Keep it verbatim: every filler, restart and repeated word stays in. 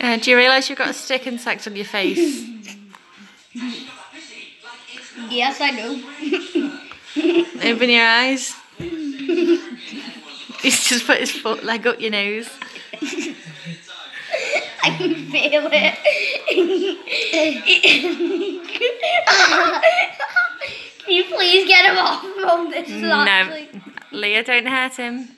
Uh, do you realise you've got a stick insect on your face? Yes, I do. Open your eyes. He's just put his foot leg up your nose. I can feel it. Can you please get him off from this? No, Leah, don't hurt him.